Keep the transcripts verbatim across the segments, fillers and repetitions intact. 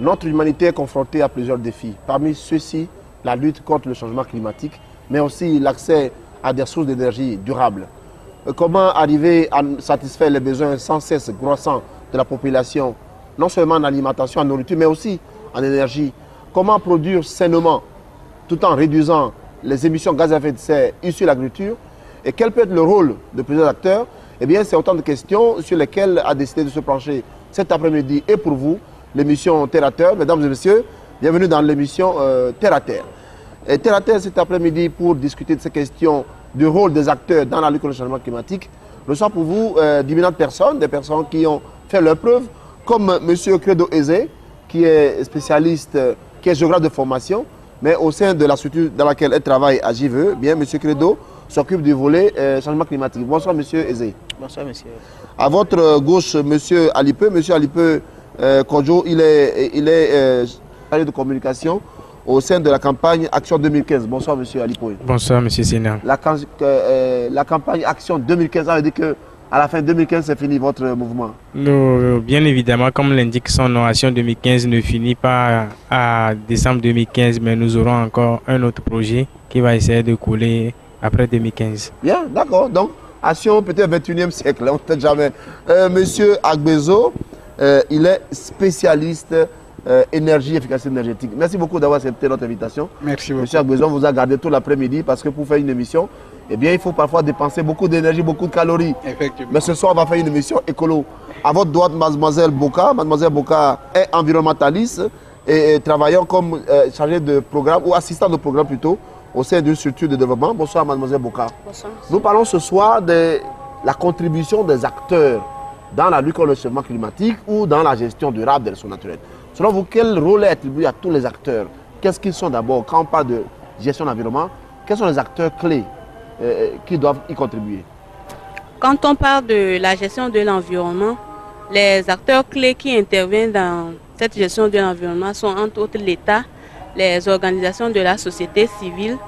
Notre humanité est confrontée à plusieurs défis. Parmi ceux-ci, la lutte contre le changement climatique, mais aussi l'accès à des sources d'énergie durables. Comment arriver à satisfaire les besoins sans cesse croissants de la population, non seulement en alimentation, en nourriture, mais aussi en énergie. Comment produire sainement, tout en réduisant les émissions de gaz à effet de serre issues de l'agriculture. Et quel peut être le rôle de plusieurs acteurs? Eh bien, c'est autant de questions sur lesquelles a décidé de se pencher cet après-midi. Et pour vous, l'émission Terre à Terre. Mesdames et messieurs, bienvenue dans l'émission euh, Terre à Terre. Et Terre à Terre cet après-midi pour discuter de ces questions du rôle des acteurs dans la lutte contre le changement climatique. Je reçois pour vous euh, d'éminentes personnes, des personnes qui ont fait leur preuve, comme M. Credo Eze, qui est spécialiste, euh, qui est géographe de formation, mais au sein de la structure dans laquelle elle travaille à J V E, bien, M. Credo s'occupe du volet euh, changement climatique. Bonsoir, M. Eze. Bonsoir, monsieur. À votre gauche, M. Alipe. M. Alipe euh, Kodjo, il est, il est euh, chargé de communication au sein de la campagne Action deux mille quinze. Bonsoir, M. Alipo. Bonsoir, M. Sénat. La, euh, la campagne Action deux mille quinze, ça veut dire qu'à la fin deux mille quinze, c'est fini votre mouvement? Nous, bien évidemment, comme l'indique son nom, Action deux mille quinze ne finit pas à décembre deux mille quinze, mais nous aurons encore un autre projet qui va essayer de couler après deux mille quinze. Bien, d'accord. Donc, Action peut-être vingt et unième siècle, on ne sait jamais. Euh, Monsieur Agbezo, euh, il est spécialiste Euh, énergie, efficacité énergétique. Merci beaucoup d'avoir accepté notre invitation. Merci beaucoup. Monsieur Agbezo, on vous a gardé tout l'après-midi parce que pour faire une émission, eh bien, il faut parfois dépenser beaucoup d'énergie, beaucoup de calories. Effectivement. Mais ce soir, on va faire une émission écolo. À votre droite, mademoiselle Boka. Mademoiselle Boka est environnementaliste et, et travaillant comme euh, chargée de programme ou assistant de programme plutôt au sein d'une structure de développement. Bonsoir, mademoiselle Boka. Bonsoir. Nous parlons ce soir de la contribution des acteurs dans la lutte contre le changement climatique ou dans la gestion durable des ressources naturelles. Selon vous, quel rôle est attribué à tous les acteurs? Qu'est-ce qu'ils sont d'abord? Quand on parle de gestion de l'environnement, quels sont les acteurs clés euh, qui doivent y contribuer? Quand on parle de la gestion de l'environnement, les acteurs clés qui interviennent dans cette gestion de l'environnement sont entre autres l'État, les organisations de la société civile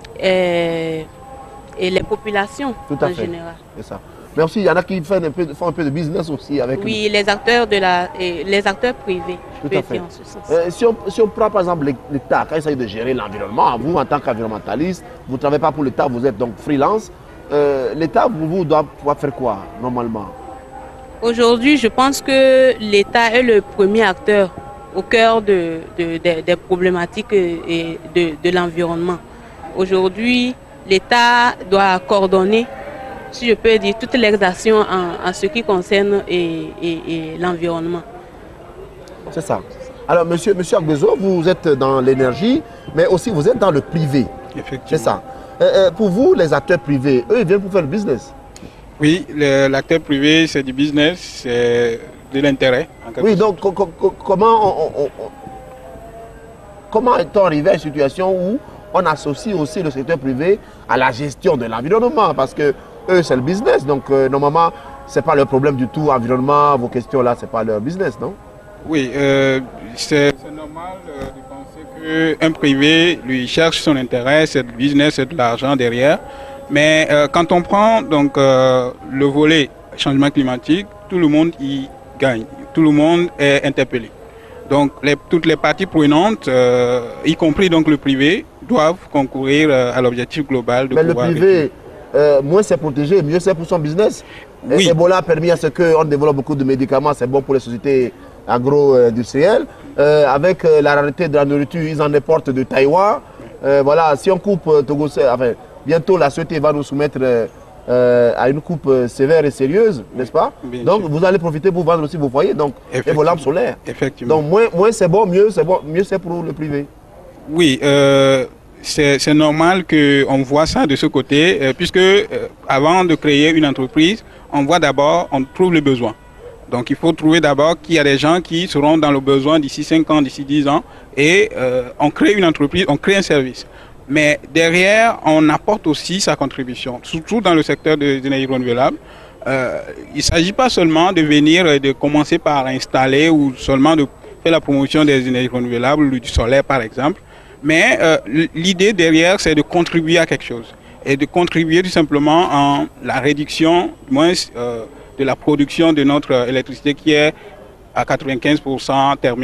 et, et les populations Tout à en fait. général. C'est ça. Mais aussi, il y en a qui font un peu, font un peu de business aussi avec Oui, nous. les acteurs, de la, et les acteurs privés, Tout je à peux fait. dire en ce sens. Euh, si, on, si on prend par exemple l'État, quand il s'agit de gérer l'environnement, vous en tant qu'environnementaliste, vous ne travaillez pas pour l'État, vous êtes donc freelance. Euh, L'État, vous, vous doit pouvoir faire quoi normalement? Aujourd'hui, je pense que l'État est le premier acteur au cœur de, de, de, des problématiques et de, de l'environnement. Aujourd'hui, l'État doit coordonner, si je peux dire, toutes les actions en, en ce qui concerne et, et, et l'environnement. C'est ça. Alors, monsieur, monsieur Agbezo, vous êtes dans l'énergie, mais aussi vous êtes dans le privé. Effectivement. C'est ça. Euh, euh, pour vous, les acteurs privés, eux, ils viennent pour faire le business. Oui, l'acteur privé, c'est du business, c'est de l'intérêt. Oui, donc co co co comment on, on, on, comment est-on arrivé à une situation où on associe aussi le secteur privé à la gestion de l'environnement? Parce que eux, c'est le business. Donc, euh, normalement, ce n'est pas leur problème du tout. Environnement, vos questions-là, ce n'est pas leur business, non? Oui, euh, c'est normal euh, de penser qu'un privé, lui, cherche son intérêt, c'est du business, c'est de l'argent derrière. Mais euh, quand on prend donc, euh, le volet changement climatique, tout le monde y gagne. Tout le monde est interpellé. Donc, les, toutes les parties prenantes, euh, y compris donc le privé, doivent concourir euh, à l'objectif global de Mais le pouvoir... privé, euh, moins c'est protégé, mieux c'est pour son business. Oui. Et Ebola a permis à ce qu'on développe beaucoup de médicaments, c'est bon pour les sociétés agro-industrielles. Euh, avec euh, la rareté de la nourriture, ils en importent de Taïwan. Euh, voilà, si on coupe euh, Togo, enfin, bientôt la société va nous soumettre euh, euh, à une coupe euh, sévère et sérieuse, n'est-ce pas? Bien Donc sûr. vous allez profiter pour vendre aussi vos foyers, donc et vos lampes solaires. Effectivement. Donc moins, moins c'est bon, mieux c'est bon, mieux c'est pour le privé. Oui, euh, c'est normal qu'on voit ça de ce côté, euh, puisque euh, avant de créer une entreprise, on voit d'abord, on trouve le besoin. Donc il faut trouver d'abord qu'il y a des gens qui seront dans le besoin d'ici cinq ans, d'ici dix ans, et euh, on crée une entreprise, on crée un service. Mais derrière, on apporte aussi sa contribution, surtout dans le secteur des énergies renouvelables. Euh, il ne s'agit pas seulement de venir et de commencer par installer ou seulement de faire la promotion des énergies renouvelables, du solaire par exemple, mais euh, l'idée derrière, c'est de contribuer à quelque chose et de contribuer tout simplement en la réduction, moins euh, de la production de notre électricité qui est à quatre-vingt-quinze pour cent thermique,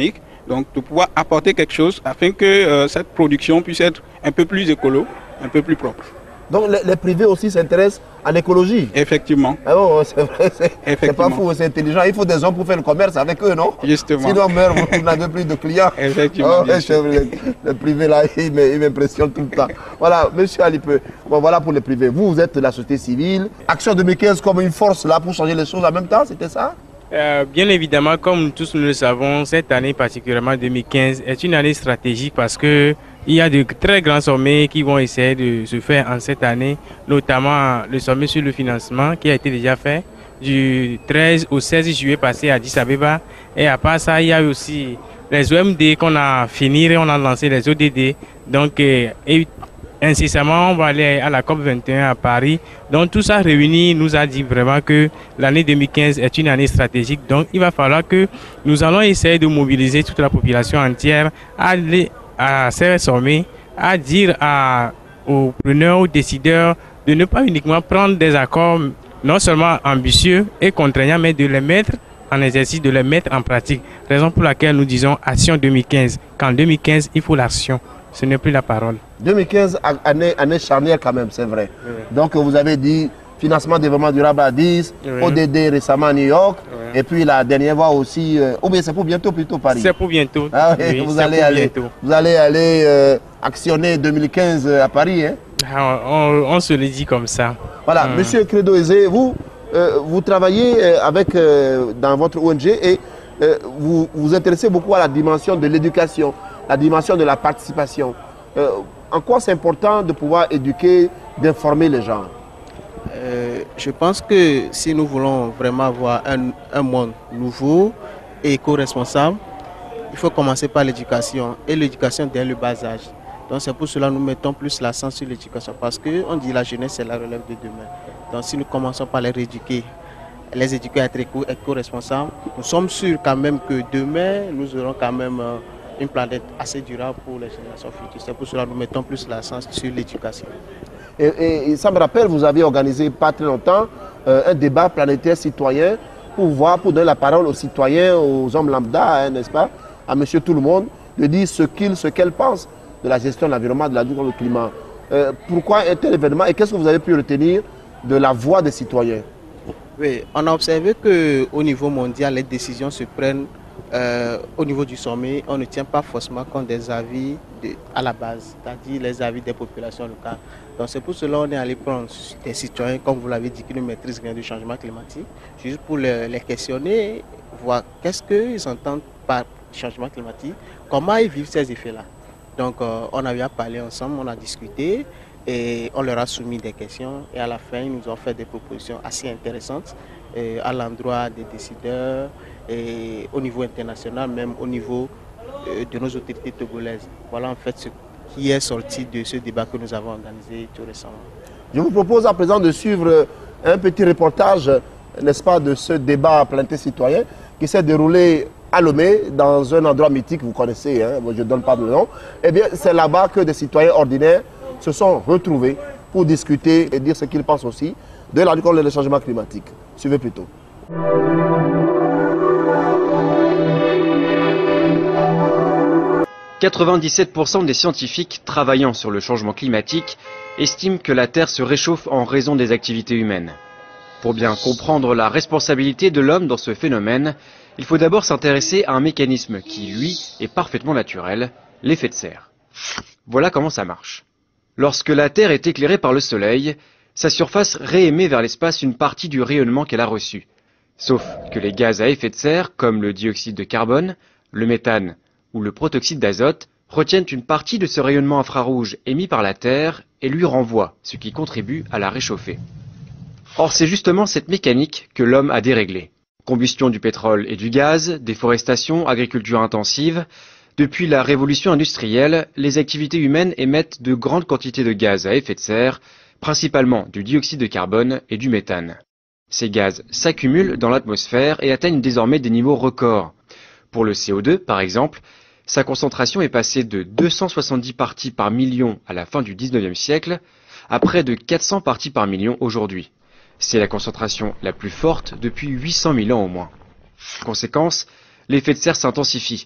Donc de pouvoir apporter quelque chose afin que euh, cette production puisse être un peu plus écolo, un peu plus propre. Donc les, les privés aussi s'intéressent à l'écologie. Effectivement. Ah bon, c'est vrai, c'est pas fou, c'est intelligent. Il faut des hommes pour faire le commerce avec eux, non? Justement. Sinon, meurt, vous n'avez plus de clients. Effectivement. Oh, le, le privé là, il m'impressionne tout le temps. Voilà, monsieur Alipe, bon, voilà pour les privés. Vous, vous êtes de la société civile. Action deux mille quinze comme une force là pour changer les choses en même temps, c'était ça? Euh, bien évidemment, comme tous nous le savons, cette année particulièrement deux mille quinze est une année stratégique parce que il y a de très grands sommets qui vont essayer de se faire en cette année, notamment le sommet sur le financement qui a été déjà fait du treize au seize juillet passé à Addis Abeba. Et à part ça, il y a aussi les O M D qu'on a fini et on a lancé les O D D. Donc, euh, et incessamment, on va aller à la COP vingt et un à Paris. Donc tout ça réuni nous a dit vraiment que l'année deux mille quinze est une année stratégique. Donc il va falloir que nous allons essayer de mobiliser toute la population entière à aller à ces sommets, à dire à, aux preneurs, aux décideurs de ne pas uniquement prendre des accords non seulement ambitieux et contraignants, mais de les mettre en exercice, de les mettre en pratique. Raison pour laquelle nous disons Action deux mille quinze. Qu'en deux mille quinze, il faut l'action. Ce n'est plus la parole. deux mille quinze, année, année charnière quand même, c'est vrai. Oui. Donc vous avez dit financement développement durable à dix, oui. O D D récemment à New York, oui. Et puis la dernière fois aussi, euh, ou bien c'est pour bientôt plutôt Paris? C'est pour bientôt. Ah, oui, oui, vous, allez aller, bientôt. Vous allez aller euh, actionner deux mille quinze à Paris, hein? Ah, on, on se le dit comme ça. Voilà, hum. Monsieur Credo Eze, vous, euh, vous travaillez avec, euh, dans votre O N G et euh, vous vous intéressez beaucoup à la dimension de l'éducation, la dimension de la participation. Euh, en quoi c'est important de pouvoir éduquer, d'informer les gens? euh, Je pense que si nous voulons vraiment avoir un, un monde nouveau et éco-responsable, il faut commencer par l'éducation, et l'éducation dès le bas âge. Donc c'est pour cela que nous mettons plus l'accent sur l'éducation, parce qu'on dit que la jeunesse c'est la relève de demain. Donc si nous commençons par les rééduquer, les éduquer à être éco-responsables, nous sommes sûrs quand même que demain nous aurons quand même euh, une planète assez durable pour les générations futures. C'est pour cela que nous mettons plus l'accent sur l'éducation. Et, et, et ça me rappelle, vous avez organisé pas très longtemps euh, un débat planétaire citoyen pour voir, pour donner la parole aux citoyens, aux hommes lambda, hein, n'est-ce pas, à monsieur tout le monde, de dire ce qu'ils, ce qu'elles pensent de la gestion de l'environnement, de la lutte contre le climat. Euh, pourquoi un tel événement et qu'est-ce que vous avez pu retenir de la voix des citoyens? Oui, on a observé qu'au niveau mondial, les décisions se prennent euh, au niveau du sommet. On ne tient pas forcément compte des avis de, à la base, c'est-à-dire les avis des populations locales. Donc c'est pour cela qu'on est allé prendre des citoyens, comme vous l'avez dit, qui ne maîtrisent rien du changement climatique, juste pour les, les questionner, voir qu'est-ce qu'ils entendent par changement climatique, comment ils vivent ces effets-là. Donc euh, on a eu à parler ensemble, on a discuté et on leur a soumis des questions et à la fin ils nous ont fait des propositions assez intéressantes et à l'endroit des décideurs et au niveau international, même au niveau euh, de nos autorités togolaises. Voilà en fait ce qui est sorti de ce débat que nous avons organisé tout récemment. Je vous propose à présent de suivre un petit reportage, n'est-ce pas, de ce débat planétaire citoyen qui s'est déroulé à Lomé, dans un endroit mythique, vous connaissez, hein, je ne donne pas de nom. Eh bien, c'est là-bas que des citoyens ordinaires se sont retrouvés pour discuter et dire ce qu'ils pensent aussi de la lutte contre le changement climatique. Suivez plutôt. quatre-vingt-dix-sept pour cent des scientifiques travaillant sur le changement climatique estiment que la Terre se réchauffe en raison des activités humaines. Pour bien comprendre la responsabilité de l'homme dans ce phénomène, il faut d'abord s'intéresser à un mécanisme qui, lui, est parfaitement naturel, l'effet de serre. Voilà comment ça marche. Lorsque la Terre est éclairée par le Soleil, sa surface réémet vers l'espace une partie du rayonnement qu'elle a reçu. Sauf que les gaz à effet de serre, comme le dioxyde de carbone, le méthane ou le protoxyde d'azote, retiennent une partie de ce rayonnement infrarouge émis par la Terre et lui renvoient, ce qui contribue à la réchauffer. Or, c'est justement cette mécanique que l'homme a déréglée. Combustion du pétrole et du gaz, déforestation, agriculture intensive. Depuis la révolution industrielle, les activités humaines émettent de grandes quantités de gaz à effet de serre, principalement du dioxyde de carbone et du méthane. Ces gaz s'accumulent dans l'atmosphère et atteignent désormais des niveaux records. Pour le C O deux, par exemple, sa concentration est passée de deux cent soixante-dix parties par million à la fin du dix-neuvième siècle à près de quatre cents parties par million aujourd'hui. C'est la concentration la plus forte depuis huit cent mille ans au moins. Conséquence, l'effet de serre s'intensifie.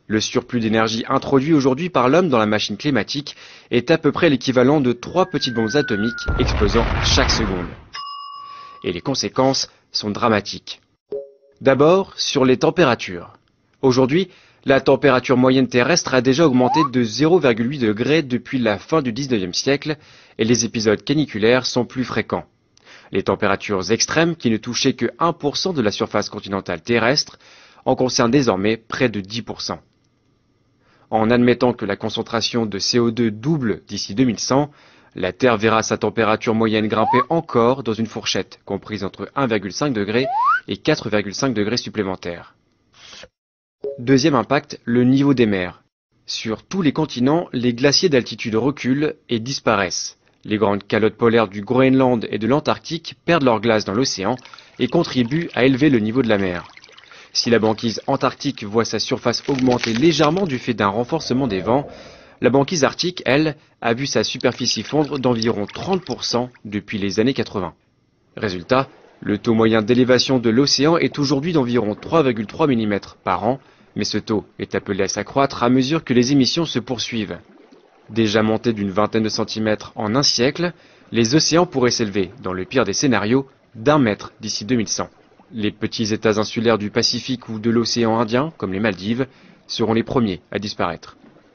Le surplus d'énergie introduit aujourd'hui par l'homme dans la machine climatique est à peu près l'équivalent de trois petites bombes atomiques explosant chaque seconde. Et les conséquences sont dramatiques. D'abord, sur les températures. Aujourd'hui, la température moyenne terrestre a déjà augmenté de zéro virgule huit degrés depuis la fin du dix-neuvième siècle et les épisodes caniculaires sont plus fréquents. Les températures extrêmes, qui ne touchaient que un pour cent de la surface continentale terrestre, en concernent désormais près de dix pour cent. En admettant que la concentration de C O deux double d'ici deux mille cent, la Terre verra sa température moyenne grimper encore dans une fourchette comprise entre un virgule cinq degré et quatre virgule cinq degrés supplémentaires. Deuxième impact, le niveau des mers. Sur tous les continents, les glaciers d'altitude reculent et disparaissent. Les grandes calottes polaires du Groenland et de l'Antarctique perdent leur glace dans l'océan et contribuent à élever le niveau de la mer. Si la banquise antarctique voit sa surface augmenter légèrement du fait d'un renforcement des vents, la banquise arctique, elle, a vu sa superficie fondre d'environ trente pour cent depuis les années quatre-vingt. Résultat, le taux moyen d'élévation de l'océan est aujourd'hui d'environ trois virgule trois millimètres par an, mais ce taux est appelé à s'accroître à mesure que les émissions se poursuivent. Déjà montés d'une vingtaine de centimètres en un siècle, les océans pourraient s'élever, dans le pire des scénarios, d'un mètre d'ici deux mille cent. Les petits États insulaires du Pacifique ou de l'océan Indien, comme les Maldives, seront les premiers à disparaître.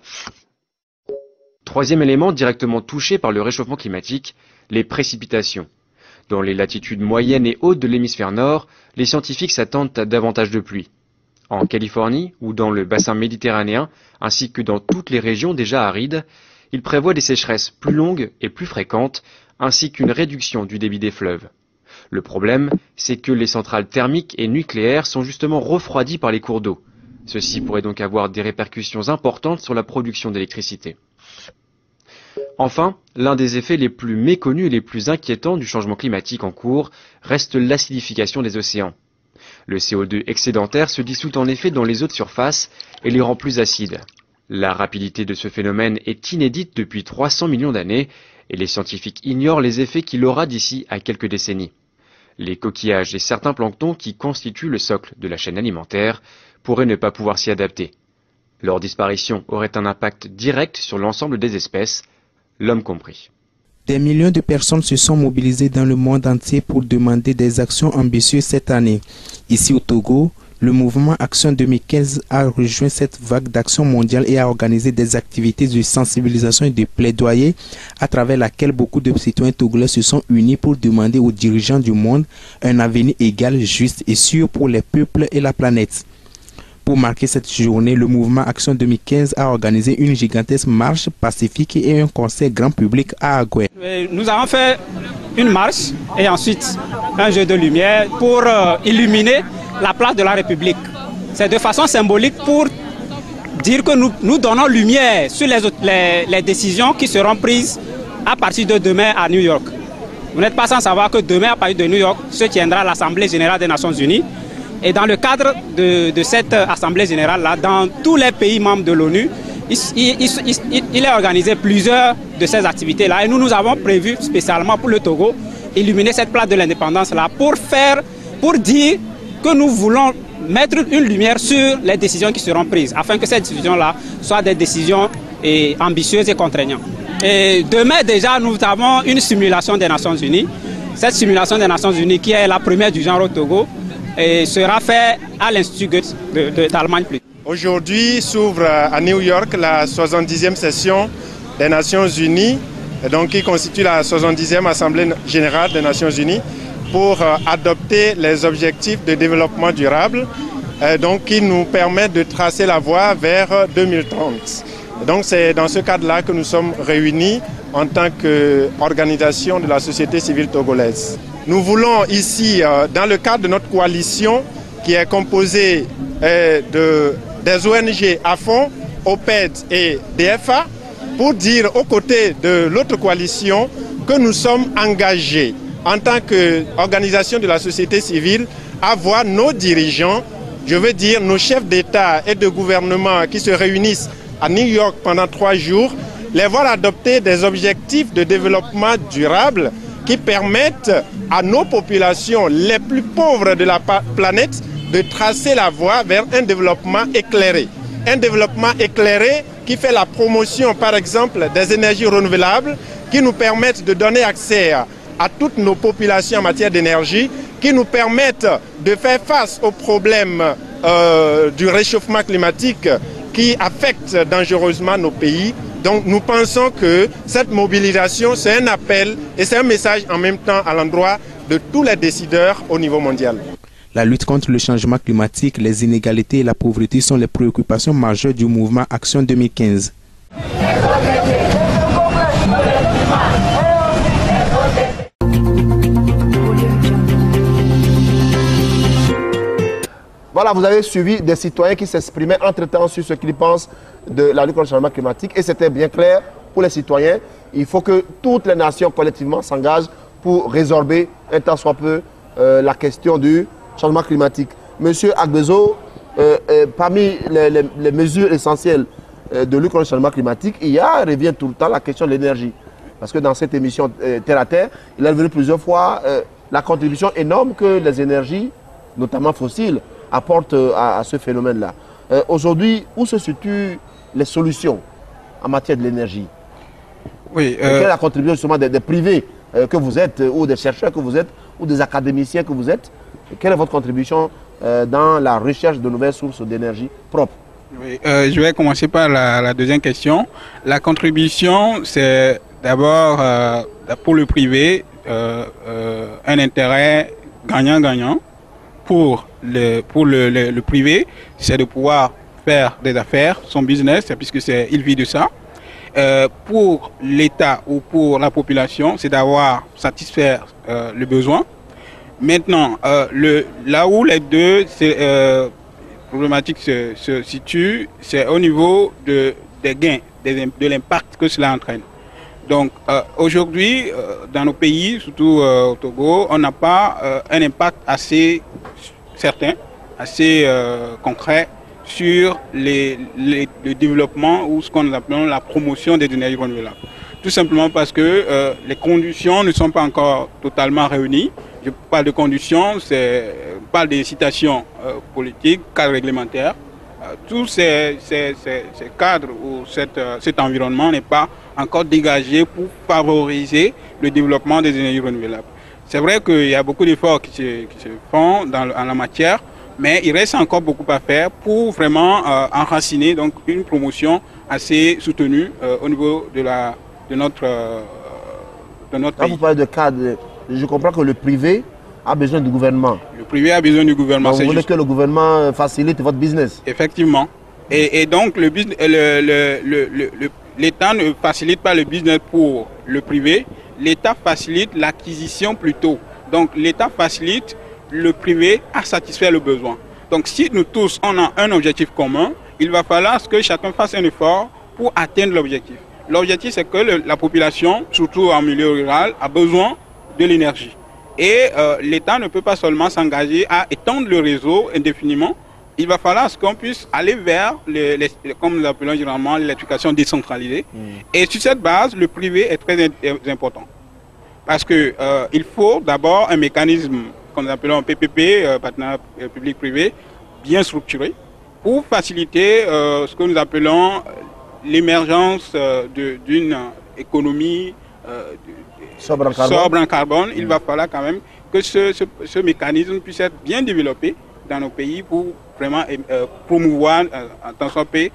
Troisième élément directement touché par le réchauffement climatique, les précipitations. Dans les latitudes moyennes et hautes de l'hémisphère nord, les scientifiques s'attendent à davantage de pluie. En Californie ou dans le bassin méditerranéen, ainsi que dans toutes les régions déjà arides, ils prévoient des sécheresses plus longues et plus fréquentes, ainsi qu'une réduction du débit des fleuves. Le problème, c'est que les centrales thermiques et nucléaires sont justement refroidies par les cours d'eau. Ceci pourrait donc avoir des répercussions importantes sur la production d'électricité. Enfin, l'un des effets les plus méconnus et les plus inquiétants du changement climatique en cours reste l'acidification des océans. Le C O deux excédentaire se dissout en effet dans les eaux de surface et les rend plus acides. La rapidité de ce phénomène est inédite depuis trois cents millions d'années et les scientifiques ignorent les effets qu'il aura d'ici à quelques décennies. Les coquillages et certains planctons qui constituent le socle de la chaîne alimentaire pourraient ne pas pouvoir s'y adapter. Leur disparition aurait un impact direct sur l'ensemble des espèces, l'homme compris. Des millions de personnes se sont mobilisées dans le monde entier pour demander des actions ambitieuses cette année. Ici au Togo, le mouvement Action deux mille quinze a rejoint cette vague d'action mondiale et a organisé des activités de sensibilisation et de plaidoyer à travers laquelle beaucoup de citoyens togolais se sont unis pour demander aux dirigeants du monde un avenir égal, juste et sûr pour les peuples et la planète. Pour marquer cette journée, le mouvement Action deux mille quinze a organisé une gigantesque marche pacifique et un concert grand public à Agoué. Nous avons fait une marche et ensuite un jeu de lumière pour euh, illuminer la place de la République. C'est de façon symbolique pour dire que nous, nous donnons lumière sur les, les, les décisions qui seront prises à partir de demain à New York. Vous n'êtes pas sans savoir que demain à partir de New York se tiendra l'Assemblée générale des Nations unies. Et dans le cadre de, de cette Assemblée générale-là, dans tous les pays membres de l'ONU, il, il, il, il est organisé plusieurs de ces activités-là. Et nous, nous avons prévu spécialement pour le Togo, illuminer cette place de l'indépendance-là pour faire, pour dire que nous voulons mettre une lumière sur les décisions qui seront prises, afin que ces décisions-là soient des décisions et, ambitieuses et contraignantes. Et demain déjà, nous avons une simulation des Nations Unies. Cette simulation des Nations Unies, qui est la première du genre au Togo, et sera fait à l'Institut Goethe d'Allemagne. Aujourd'hui s'ouvre à New York la soixante-dixième session des Nations Unies, donc qui constitue la soixante-dixième Assemblée générale des Nations Unies, pour adopter les objectifs de développement durable, donc qui nous permettent de tracer la voie vers deux mille trente. Donc c'est dans ce cadre-là que nous sommes réunis en tant qu'organisation de la société civile togolaise. Nous voulons ici, dans le cadre de notre coalition, qui est composée de, des O N G à fond, O P E D et D F A, pour dire aux côtés de l'autre coalition que nous sommes engagés en tant qu'organisation de la société civile à voir nos dirigeants, je veux dire nos chefs d'État et de gouvernement qui se réunissent à New York pendant trois jours, les voir adopter des objectifs de développement durable qui permettent à nos populations les plus pauvres de la planète de tracer la voie vers un développement éclairé. un développement éclairé qui fait la promotion, par exemple, des énergies renouvelables qui nous permettent de donner accès à toutes nos populations en matière d'énergie, qui nous permettent de faire face aux problèmes euh, du réchauffement climatique qui affecte dangereusement nos pays. Donc nous pensons que cette mobilisation, c'est un appel et c'est un message en même temps à l'endroit de tous les décideurs au niveau mondial. La lutte contre le changement climatique, les inégalités et la pauvreté sont les préoccupations majeures du mouvement Action deux mille quinze. Voilà, vous avez suivi des citoyens qui s'exprimaient entre-temps sur ce qu'ils pensent de la lutte contre le changement climatique. Et c'était bien clair pour les citoyens. Il faut que toutes les nations collectivement s'engagent pour résorber un tant soit peu euh, la question du changement climatique. Monsieur Agbezo, euh, euh, parmi les, les, les mesures essentielles euh, de lutte contre le changement climatique, il y a, revient tout le temps la question de l'énergie. Parce que dans cette émission euh, Terre à Terre, il est revenu plusieurs fois euh, la contribution énorme que les énergies, notamment fossiles, apportent à, à ce phénomène-là. Euh, Aujourd'hui, où se situent les solutions en matière de l'énergie? Oui, euh... Quelle est la contribution justement des, des privés euh, que vous êtes, ou des chercheurs que vous êtes, ou des académiciens que vous êtes? Quelle est votre contribution euh, dans la recherche de nouvelles sources d'énergie propres? Oui, euh, je vais commencer par la, la deuxième question. La contribution, c'est d'abord euh, pour le privé euh, euh, un intérêt gagnant-gagnant. Pour le, pour le, le, le privé, c'est de pouvoir faire des affaires, son business, puisque c'est, il vit de ça. Euh, pour l'État ou pour la population, c'est d'avoir satisfaire euh, le besoin. Maintenant, euh, le, là où les deux euh, problématiques se, se situent, c'est au niveau de, des gains, des, de l'impact que cela entraîne. Donc euh, aujourd'hui, euh, dans nos pays, surtout euh, au Togo, on n'a pas euh, un impact assez certain, assez euh, concret sur les, les, le développement ou ce qu'on appelle la promotion des énergies renouvelables. Tout simplement parce que euh, les conditions ne sont pas encore totalement réunies. Je parle de conditions, je parle des citations euh, politiques, cadres réglementaires. Euh, tous ces, ces, ces, ces cadres ou cette, euh, cet environnement n'est pas encore dégagé pour favoriser le développement des énergies renouvelables. C'est vrai qu'il y a beaucoup d'efforts qui se, qui se font dans, en la matière, mais il reste encore beaucoup à faire pour vraiment euh, enraciner donc, une promotion assez soutenue euh, au niveau de, la, de notre, euh, de notre Quand pays. vous parlez de cadre, je comprends que le privé a besoin du gouvernement. Le privé a besoin du gouvernement. Donc vous voulez juste... que le gouvernement facilite votre business? Effectivement. Et, et donc le business, le, le, le, le, le l'État ne facilite pas le business pour le privé, l'État facilite l'acquisition plutôt. Donc l'État facilite le privé à satisfaire le besoin. Donc si nous tous on a un objectif commun, il va falloir que chacun fasse un effort pour atteindre l'objectif. L'objectif c'est que le, la population, surtout en milieu rural, a besoin de l'énergie. Et euh, l'État ne peut pas seulement s'engager à étendre le réseau indéfiniment. Il va falloir qu'on puisse aller vers, les, les, comme nous appelons généralement, l'éducation décentralisée. Mmh. Et sur cette base, le privé est très important. Parce qu'il euh, faut d'abord un mécanisme qu'on nous appelons P P P, euh, partenariat public-privé, bien structuré, pour faciliter euh, ce que nous appelons l'émergence euh, d'une économie euh, sobre en carbone. Sobre en carbone. Mmh. Il va falloir quand même que ce, ce, ce mécanisme puisse être bien développé dans nos pays pour vraiment euh, promouvoir euh, en tant soit peu,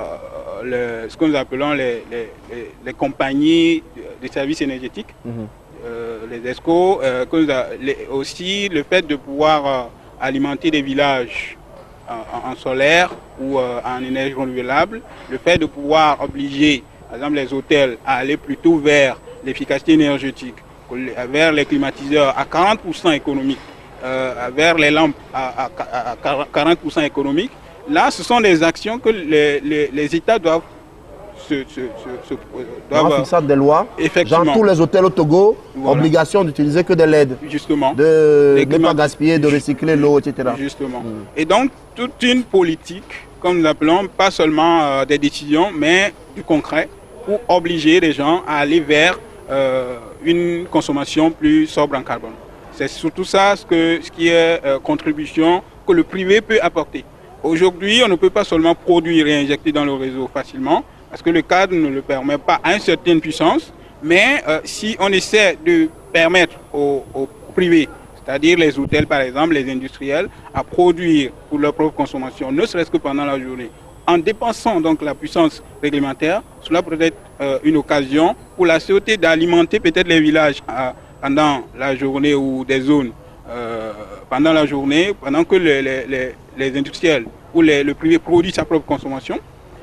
euh, le, ce que nous appelons les, les, les, les compagnies de services énergétiques, mmh. euh, les ESCO, euh, que nous a, les, aussi le fait de pouvoir euh, alimenter des villages en, en solaire ou euh, en énergie renouvelable, le fait de pouvoir obliger, par exemple, les hôtels à aller plutôt vers l'efficacité énergétique, vers les climatiseurs à quarante pour cent économiques, Euh, vers les lampes à, à, à quarante pour cent économiques. Là, ce sont des actions que les, les, les États doivent se... se, se, se doivent en fixant des lois. Effectivement. Genre tous les hôtels au Togo, voilà. Obligation d'utiliser que de l'aide. Justement. De ne pas gaspiller, de recycler l'eau, et cetera. Justement. Mm. Et donc, toute une politique, comme nous l'appelons, pas seulement euh, des décisions, mais du concret, pour obliger les gens à aller vers euh, une consommation plus sobre en carbone. C'est surtout ça ce, que, ce qui est euh, contribution que le privé peut apporter. Aujourd'hui, on ne peut pas seulement produire et injecter dans le réseau facilement, parce que le cadre ne le permet pas à une certaine puissance, mais euh, si on essaie de permettre aux, aux privés, c'est-à-dire les hôtels par exemple, les industriels, à produire pour leur propre consommation, ne serait-ce que pendant la journée, en dépensant donc la puissance réglementaire, cela pourrait être euh, une occasion pour la C O T d'alimenter peut-être les villages euh, pendant la journée ou des zones euh, pendant la journée, pendant que les, les, les, les industriels ou les, le privé produit sa propre consommation.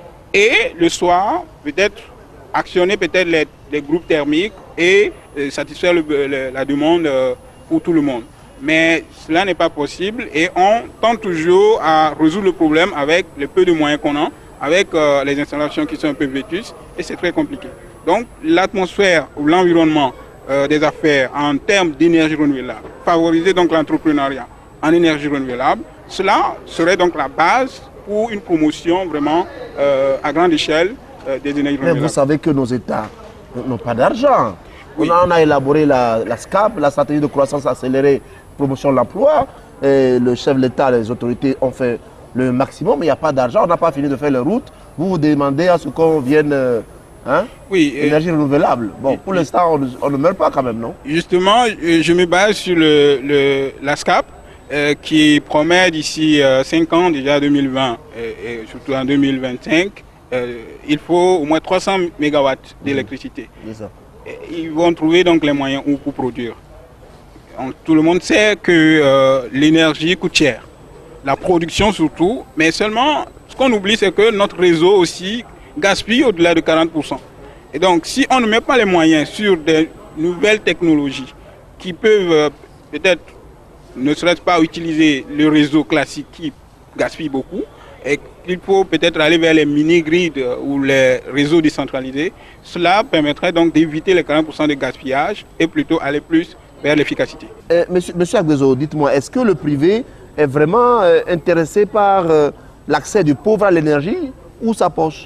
Et le soir, peut-être actionner peut-être les, les groupes thermiques et euh, satisfaire le, le, la demande euh, pour tout le monde. Mais cela n'est pas possible et on tente toujours à résoudre le problème avec les peu de moyens qu'on a, avec euh, les installations qui sont un peu vétustes et c'est très compliqué. Donc l'atmosphère ou l'environnement euh, des affaires en termes d'énergie renouvelable, favoriser donc l'entrepreneuriat en énergie renouvelable, cela serait donc la base pour une promotion vraiment euh, à grande échelle euh, des énergies renouvelables. Mais vous savez que nos États n'ont pas d'argent. Oui. On, a, on a élaboré la, la S C A P, la stratégie de croissance accélérée, promotion de l'emploi. Le chef de l'État, les autorités ont fait le maximum, mais il n'y a pas d'argent. On n'a pas fini de faire les routes. Vous vous demandez à ce qu'on vienne... Hein? Oui. Énergie renouvelable. Bon, pour l'instant, on, on ne meurt pas quand même, non? Justement, je me base sur le, le, la S C A P. Euh, qui promet d'ici euh, cinq ans, déjà deux mille vingt et, et surtout en deux mille vingt-cinq, euh, il faut au moins trois cents mégawatts d'électricité. Mmh. Ils vont trouver donc les moyens où pour produire. Donc, tout le monde sait que euh, l'énergie coûte cher, la production surtout, mais seulement ce qu'on oublie c'est que notre réseau aussi gaspille au-delà de quarante pour cent. Et donc si on ne met pas les moyens sur des nouvelles technologies qui peuvent euh, peut-être ne serait-ce pas utiliser le réseau classique qui gaspille beaucoup et qu'il faut peut-être aller vers les mini-grids ou les réseaux décentralisés. Cela permettrait donc d'éviter les quarante pour cent de gaspillage et plutôt aller plus vers l'efficacité. Euh, monsieur, monsieur Agbezo, dites-moi, est-ce que le privé est vraiment euh, intéressé par euh, l'accès du pauvre à l'énergie ou sa poche?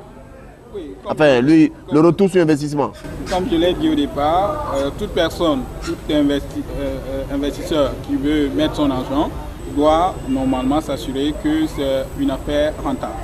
Oui, enfin, lui, le retour sur investissement. Comme je l'ai dit au départ, euh, toute personne, tout investi, euh, investisseur qui veut mettre son argent doit normalement s'assurer que c'est une affaire rentable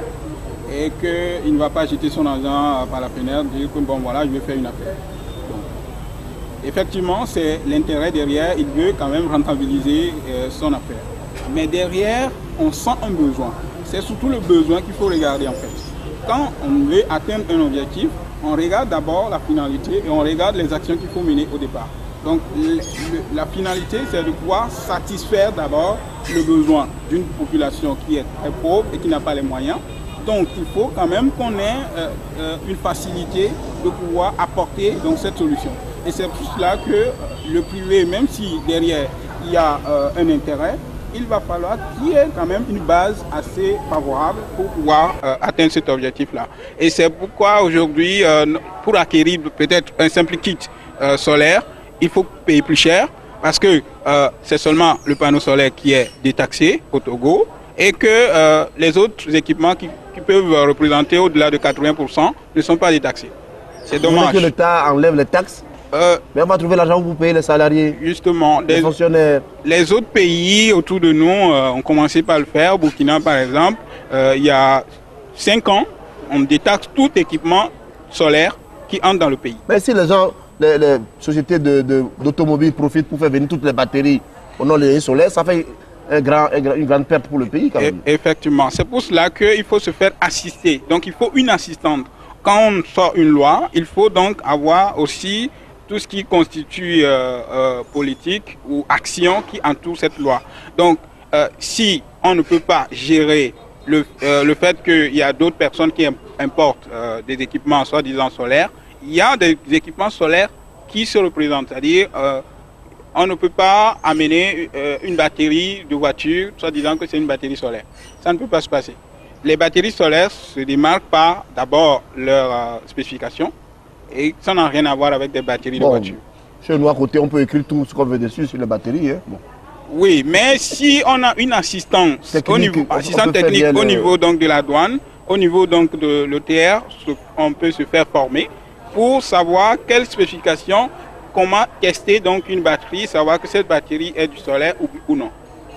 et qu'il ne va pas jeter son argent par la fenêtre et dire que bon voilà, je vais faire une affaire. Donc, effectivement, c'est l'intérêt derrière, il veut quand même rentabiliser euh, son affaire. Mais derrière, on sent un besoin. C'est surtout le besoin qu'il faut regarder en fait. Quand on veut atteindre un objectif, on regarde d'abord la finalité et on regarde les actions qu'il faut mener au départ. Donc le, le, la finalité, c'est de pouvoir satisfaire d'abord le besoin d'une population qui est très pauvre et qui n'a pas les moyens. Donc il faut quand même qu'on ait euh, euh, une facilité de pouvoir apporter donc, cette solution. Et c'est pour cela que le privé, même si derrière il y a euh, un intérêt, il va falloir qu'il y ait quand même une base assez favorable pour pouvoir euh, atteindre cet objectif-là. Et c'est pourquoi aujourd'hui, euh, pour acquérir peut-être un simple kit euh, solaire, il faut payer plus cher parce que euh, c'est seulement le panneau solaire qui est détaxé au Togo et que euh, les autres équipements qui, qui peuvent représenter au-delà de quatre-vingts pour cent ne sont pas détaxés. C'est dommage. Que l'État enlève les taxes? Euh, Mais on va trouver l'argent pour payer les salariés, justement, les, les fonctionnaires. Les autres pays autour de nous euh, ont commencé par le faire. Au Burkina, par exemple, euh, il y a cinq ans, on détaxe tout équipement solaire qui entre dans le pays. Mais si les gens, les, les sociétés d'automobiles profitent pour faire venir toutes les batteries au nom de l'énergie solaire, ça fait un grand, un, une grande perte pour le pays quand même. Et, effectivement, c'est pour cela qu'il faut se faire assister. Donc il faut une assistante. Quand on sort une loi, il faut donc avoir aussi tout ce qui constitue euh, euh, politique ou action qui entoure cette loi. Donc, euh, si on ne peut pas gérer le, euh, le fait qu'il y a d'autres personnes qui importent euh, des équipements soi-disant solaires, il y a des équipements solaires qui se représentent. C'est-à-dire, euh, on ne peut pas amener euh, une batterie de voiture soi-disant que c'est une batterie solaire. Ça ne peut pas se passer. Les batteries solaires se démarquent par d'abord leurs euh, spécifications. Et ça n'a rien à voir avec des batteries bon, de voiture. Chez nous à côté, on peut écrire tout ce qu'on veut dessus sur les batteries. Hein. Bon. Oui, mais si on a une assistance technique, au niveau, assistance technique au le... niveau donc, de la douane, au niveau donc, de l'O T R, on peut se faire former pour savoir quelles spécifications, comment tester donc, une batterie, savoir que cette batterie est du solaire ou, ou non.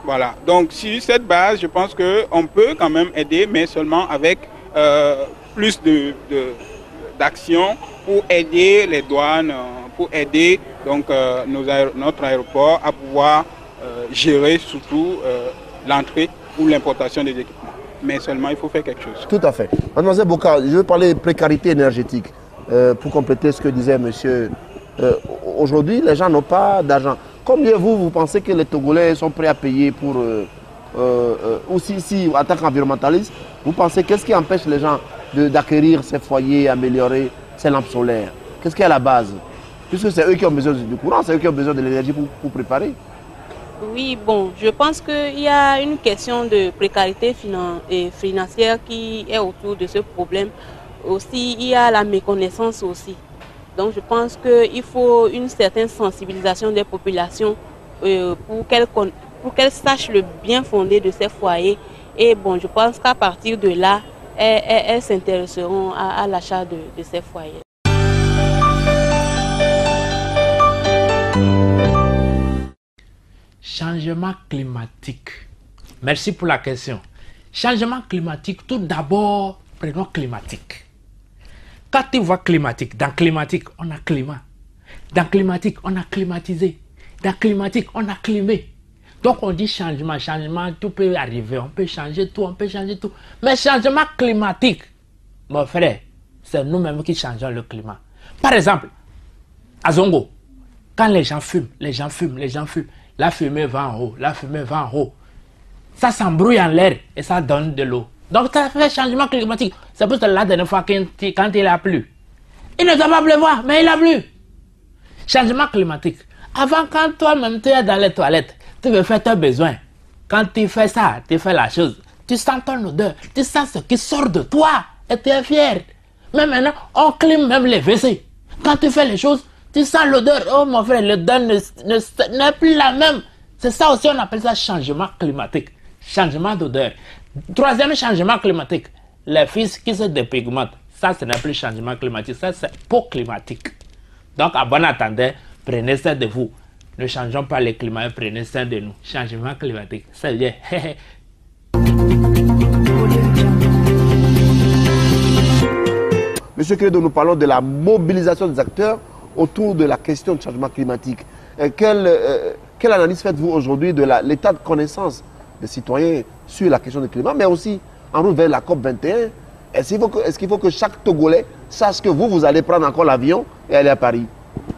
Voilà, donc sur cette base, je pense qu'on peut quand même aider, mais seulement avec euh, plus de, de, d'actions pour aider les douanes, pour aider donc, euh, nos aéro notre aéroport à pouvoir euh, gérer surtout euh, l'entrée ou l'importation des équipements. Mais seulement il faut faire quelque chose. Tout à fait. Mademoiselle Boka, je veux parler de précarité énergétique euh, pour compléter ce que disait monsieur. Euh, Aujourd'hui, les gens n'ont pas d'argent. Combien vous, vous pensez que les Togolais sont prêts à payer pour... Euh, euh, euh, aussi, si, en tant qu'environnementaliste, vous pensez qu'est-ce qui empêche les gens d'acquérir ces foyers, améliorer ces lampes solaires? Qu'est-ce qui est à la base? Puisque c'est eux qui ont besoin du courant, c'est eux qui ont besoin de l'énergie pour, pour préparer. Oui, bon, je pense qu'il y a une question de précarité finan et financière qui est autour de ce problème. Aussi, il y a la méconnaissance aussi. Donc, je pense qu'il faut une certaine sensibilisation des populations euh, pour qu'elles pour qu'elles sachent le bien fondé de ces foyers. Et bon, je pense qu'à partir de là, elles, elles, elles s'intéresseront à, à l'achat de, de ces foyers. Changement climatique. Merci pour la question. Changement climatique, tout d'abord, prenons climatique. Quand tu vois climatique, dans climatique, on a climat. Dans climatique, on a climatisé. Dans climatique, on a climé. Donc on dit changement, changement, tout peut arriver. On peut changer tout, on peut changer tout. Mais changement climatique, mon frère, c'est nous-mêmes qui changeons le climat. Par exemple, à Zongo, quand les gens fument, les gens fument, les gens fument, la fumée va en haut, la fumée va en haut. Ça s'embrouille en l'air et ça donne de l'eau. Donc ça fait changement climatique. C'est pour ça la dernière fois quand, quand il a plu. Il ne doit pas pleuvoir, mais il a plu. Changement climatique. Avant, quand toi-même tu es dans les toilettes, tu veux faire tes besoins. Quand tu fais ça, tu fais la chose. Tu sens ton odeur, tu sens ce qui sort de toi et tu es fier. Mais maintenant, on clime même les W C. Quand tu fais les choses, tu sens l'odeur. Oh mon frère, l'odeur n'est plus la même. C'est ça aussi, on appelle ça changement climatique. Changement d'odeur. Troisième changement climatique, les fils qui se dépigmentent. Ça, ce n'est plus changement climatique, ça c'est peau climatique. Donc, à bon entendeur, prenez soin de vous. Ne changeons pas le climat, prenez soin de nous. Changement climatique, c'est bien. Monsieur Credo, nous parlons de la mobilisation des acteurs autour de la question du changement climatique. Et quelle, euh, quelle analyse faites-vous aujourd'hui de l'état de connaissance des citoyens sur la question du climat, mais aussi en route vers la COP vingt et un? Est-ce qu'il faut, que, est-ce qu'il faut que chaque Togolais sache que vous, vous allez prendre encore l'avion et aller à Paris?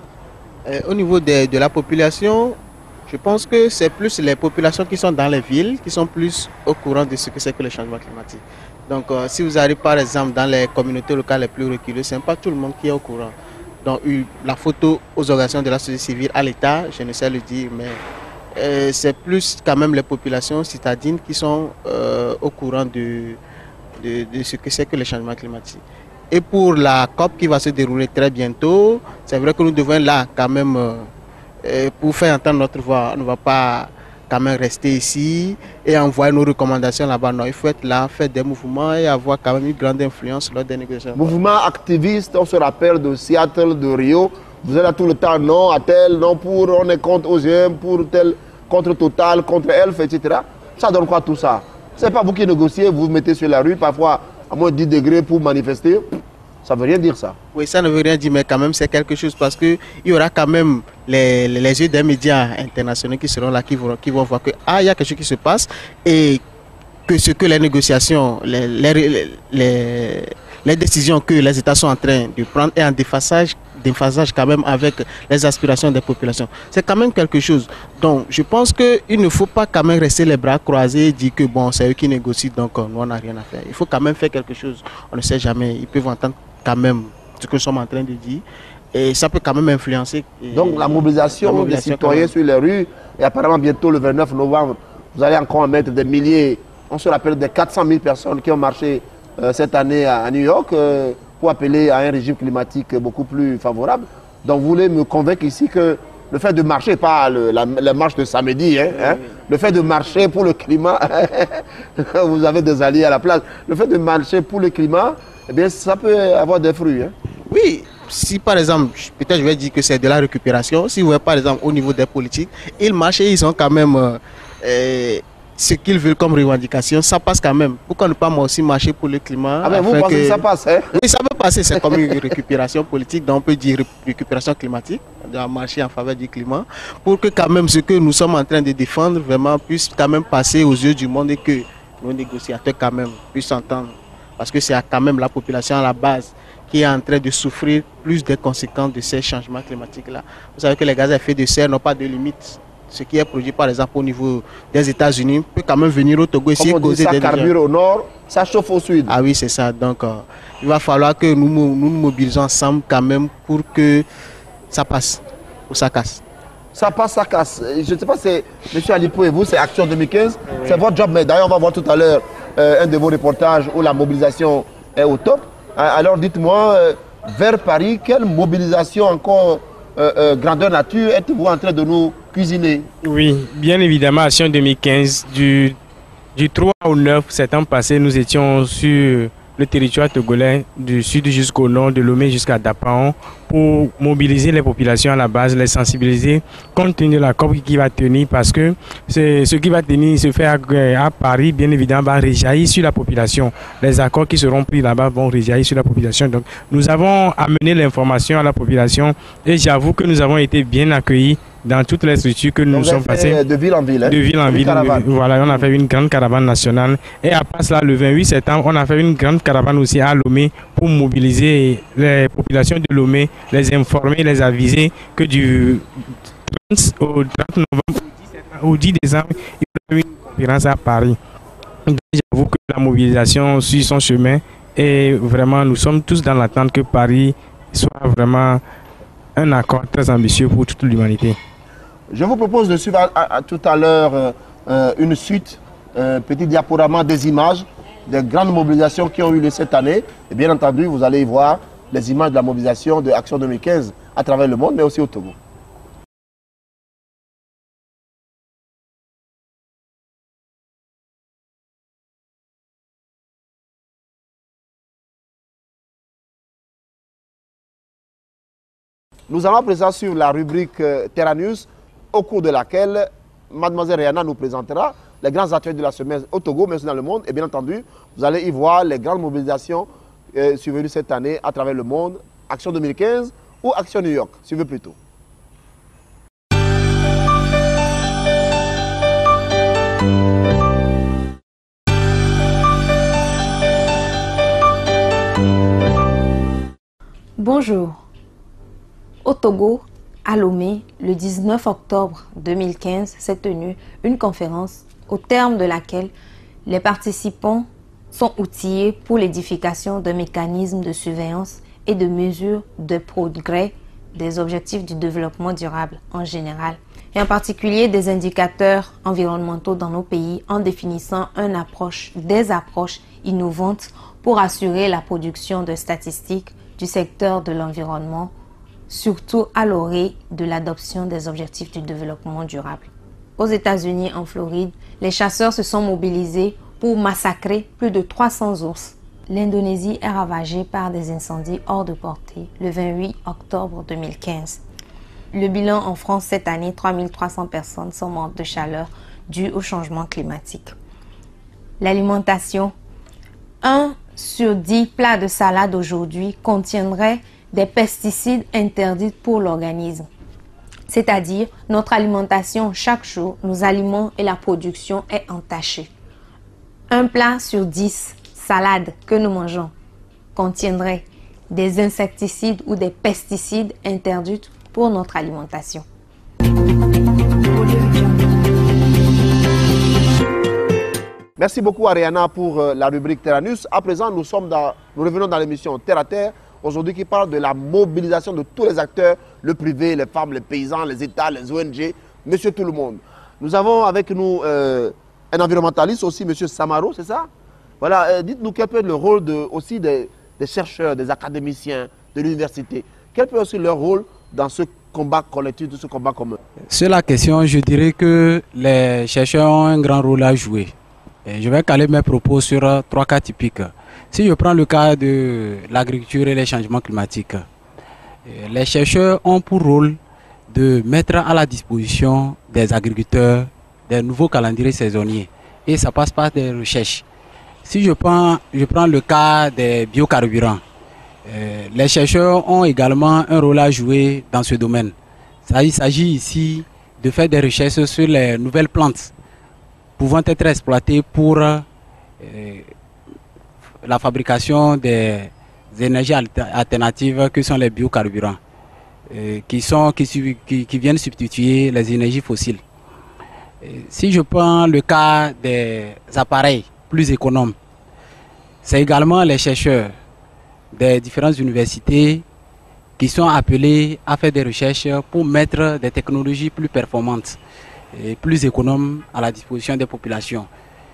euh, Au niveau de, de la population, je pense que c'est plus les populations qui sont dans les villes qui sont plus au courant de ce que c'est que le changement climatique. Donc, euh, si vous arrivez par exemple dans les communautés locales les plus reculées, ce n'est pas tout le monde qui est au courant. Donc, la photo aux organisations de la société civile, à l'État, je ne sais le dire, mais euh, c'est plus quand même les populations citadines qui sont euh, au courant de, de, de ce que c'est que le changement climatique. Et pour la COP qui va se dérouler très bientôt, c'est vrai que nous devons là quand même, euh, pour faire entendre notre voix, on ne va pas quand même rester ici et envoyer nos recommandations là-bas. Non, il faut être là, faire des mouvements et avoir quand même une grande influence lors des négociations. Mouvement activiste, on se rappelle de Seattle, de Rio. Vous êtes là tout le temps, non à tel, non pour, on est contre O G M, pour tel, contre Total, contre Elf, et cetera. Ça donne quoi tout ça? C'est pas vous qui négociez, vous vous mettez sur la rue, parfois à moins de dix degrés pour manifester. Ça ne veut rien dire ça. Oui, ça ne veut rien dire, mais quand même c'est quelque chose parce qu'il y aura quand même les, les, les yeux des médias internationaux qui seront là, qui vont, qui vont voir que ah, il y a quelque chose qui se passe et que ce que les négociations, les, les, les, les décisions que les États sont en train de prendre est en déphasage, déphasage quand même avec les aspirations des populations. C'est quand même quelque chose. Donc je pense qu'il ne faut pas quand même rester les bras croisés et dire que bon, c'est eux qui négocient, donc nous on n'a rien à faire. Il faut quand même faire quelque chose. On ne sait jamais, ils peuvent entendre quand même ce que nous sommes en train de dire et ça peut quand même influencer. Donc la mobilisation, la mobilisation des citoyens sur les rues et apparemment bientôt le vingt-neuf novembre, vous allez encore en mettre des milliers, on se rappelle des quatre cent mille personnes qui ont marché euh, cette année à, à New York euh, pour appeler à un régime climatique beaucoup plus favorable. Donc vous voulez me convaincre ici que le fait de marcher, pas le, la, la marche de samedi, hein, oui, hein, oui. Le fait de marcher pour le climat, vous avez des alliés à la place, le fait de marcher pour le climat, eh bien, ça peut avoir des fruits. Hein. Oui, si par exemple, peut-être je vais dire que c'est de la récupération, si vous voyez par exemple au niveau des politiques, ils marchent et ils ont quand même, euh, et ce qu'ils veulent comme revendication, ça passe quand même. Pourquoi ne pas moi aussi marcher pour le climat? Ah ben vous pensez que... que ça passe, hein? Oui, ça peut passer, c'est comme une récupération politique, donc on peut dire récupération climatique, on doit marcher en faveur du climat, pour que quand même ce que nous sommes en train de défendre vraiment puisse quand même passer aux yeux du monde et que nos négociateurs quand même puissent entendre. Parce que c'est quand même la population à la base qui est en train de souffrir plus des conséquences de ces changements climatiques-là. Vous savez que les gaz à effet de serre n'ont pas de limite. Ce qui est produit par exemple au niveau des États-Unis peut quand même venir au Togo ici et causer des dégâts. Ça carbure au nord, ça chauffe au sud. Ah oui, c'est ça. Donc euh, il va falloir que nous, nous nous mobilisons ensemble quand même pour que ça passe ou ça casse. Ça passe, ça casse. Je ne sais pas, c'est M. Alipo et vous, c'est Action deux mille quinze, oui. C'est votre job, mais d'ailleurs on va voir tout à l'heure euh, un de vos reportages où la mobilisation est au top. Alors dites-moi, euh, vers Paris, quelle mobilisation encore euh, euh, grandeur nature êtes-vous en train de nous cuisiner? Oui, bien évidemment, Action deux mille quinze, du, du trois au neuf septembre passé, nous étions sur le territoire togolais du sud jusqu'au nord, de Lomé jusqu'à Dapaon, pour mobiliser les populations à la base, les sensibiliser, compte tenu de la C O P qui va tenir, parce que ce qui va tenir, se faire à, à Paris, bien évidemment, va réjaillir sur la population. Les accords qui seront pris là-bas vont réjaillir sur la population. Donc, nous avons amené l'information à la population et j'avoue que nous avons été bien accueillis dans toutes les structures que nous nous sommes passés. De ville en ville. Hein? De ville en ville. Voilà, on a fait une grande caravane nationale. Et à part cela, le vingt-huit septembre, on a fait une grande caravane aussi à Lomé pour mobiliser les populations de Lomé, les informer, les aviser que du trente au trente novembre au dix décembre, il y aura une conférence à Paris. J'avoue que la mobilisation suit son chemin et vraiment nous sommes tous dans l'attente que Paris soit vraiment un accord très ambitieux pour toute l'humanité. Je vous propose de suivre à, à, à tout à l'heure euh, euh, une suite, un petit diaporama des images des grandes mobilisations qui ont eu lieu cette année. Et bien entendu, vous allez y voir les images de la mobilisation de Action deux mille quinze à travers le monde, mais aussi au Togo. Nous allons à présent suivre la rubrique euh, Terra News, au cours de laquelle Mademoiselle Rihanna nous présentera les grands acteurs de la semaine au Togo, mais aussi dans le monde. Et bien entendu, vous allez y voir les grandes mobilisations euh, survenues cette année à travers le monde. Action deux mille quinze ou Action New York, suivez plutôt. Bonjour. Au Togo, à Lomé, le dix-neuf octobre deux mille quinze, s'est tenue une conférence au terme de laquelle les participants sont outillés pour l'édification d'un mécanisme de surveillance et de mesure de progrès des objectifs du développement durable en général, et en particulier des indicateurs environnementaux dans nos pays en définissant une approche, des approches innovantes pour assurer la production de statistiques du secteur de l'environnement, surtout à l'orée de l'adoption des objectifs du développement durable. Aux États-Unis, en Floride, les chasseurs se sont mobilisés pour massacrer plus de trois cents ours. L'Indonésie est ravagée par des incendies hors de portée le vingt-huit octobre deux mille quinze. Le bilan en France cette année, trois mille trois cents personnes sont mortes de chaleur due au changement climatique. L'alimentation. un sur dix plats de salade aujourd'hui contiendrait des pesticides interdits pour l'organisme. C'est-à-dire, notre alimentation, chaque jour, nos aliments et la production est entachée. Un plat sur dix salades que nous mangeons contiendrait des insecticides ou des pesticides interdits pour notre alimentation. Merci beaucoup Ariana pour euh, la rubrique Terra News. À présent, nous, sommes dans, nous revenons dans l'émission Terre à Terre, aujourd'hui qui parle de la mobilisation de tous les acteurs, le privé, les femmes, les paysans, les États, les O N G, monsieur tout le monde. Nous avons avec nous euh, un environnementaliste aussi, monsieur Samaro, c'est ça? Voilà, euh, dites-nous quel peut être le rôle de, aussi des, des chercheurs, des académiciens de l'université. Quel peut être aussi leur rôle dans ce combat collectif, de ce combat commun? Sur la question, je dirais que les chercheurs ont un grand rôle à jouer. Et je vais caler mes propos sur trois cas typiques. Si je prends le cas de l'agriculture et les changements climatiques, les chercheurs ont pour rôle de mettre à la disposition des agriculteurs des nouveaux calendriers saisonniers. Et ça passe par des recherches. Si je prends, je prends le cas des biocarburants, euh, les chercheurs ont également un rôle à jouer dans ce domaine. Ça, il s'agit ici de faire des recherches sur les nouvelles plantes pouvant être exploitées pour euh, la fabrication des énergies alternatives que sont les biocarburants, euh, qui, sont, qui, qui, qui viennent substituer les énergies fossiles. Et si je prends le cas des appareils plus économes, c'est également les chercheurs des différentes universités qui sont appelés à faire des recherches pour mettre des technologies plus performantes et plus économes à la disposition des populations.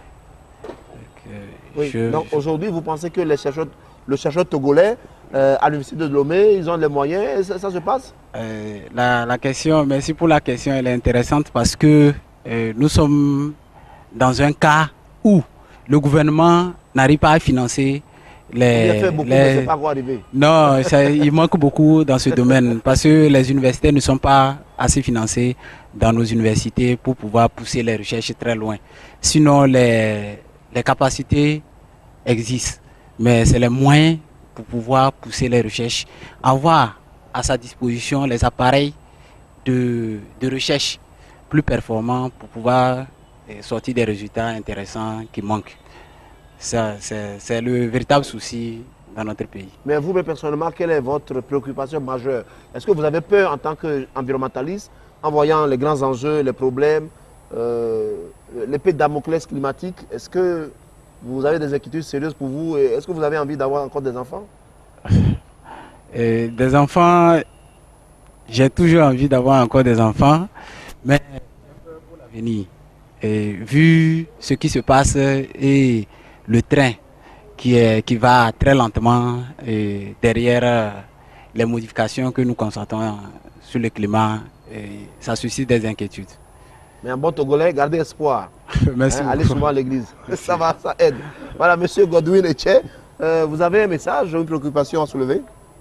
Oui, je... Donc aujourd'hui, vous pensez que les chercheurs, le chercheur togolais euh, à l'université de Lomé, ils ont les moyens, ça, ça se passe euh, la, la question, merci pour la question, elle est intéressante parce que euh, nous sommes dans un cas où le gouvernement n'arrive pas à financer les... Il a fait beaucoup, les... mais c'est pas quoi arriver. Non, ça, il manque beaucoup dans ce domaine parce que les universités ne sont pas assez financées dans nos universités pour pouvoir pousser les recherches très loin. Sinon, les, les capacités existent, mais c'est les moyens pour pouvoir pousser les recherches. Avoir à sa disposition les appareils de, de recherche plus performants pour pouvoir sortir des résultats intéressants qui manquent. C'est le véritable souci dans notre pays. Mais vous, mais personnellement, quelle est votre préoccupation majeure? Est-ce que vous avez peur en tant qu'environnementaliste, en voyant les grands enjeux, les problèmes, euh, l'épée de Damoclès climatique? Est-ce que vous avez des inquiétudes sérieuses pour vous? Est-ce que vous avez envie d'avoir encore des enfants? Et des enfants, j'ai toujours envie d'avoir encore des enfants, mais pour l'avenir, vu ce qui se passe et le train qui, est, qui va très lentement et derrière euh, les modifications que nous constatons sur le climat, et ça suscite des inquiétudes. Mais un bon Togolais, gardez espoir. Merci hein, allez souvent à l'église. Ça va, ça aide. Voilà, monsieur Godwin Etche, euh, vous avez un message, une préoccupation à soulever?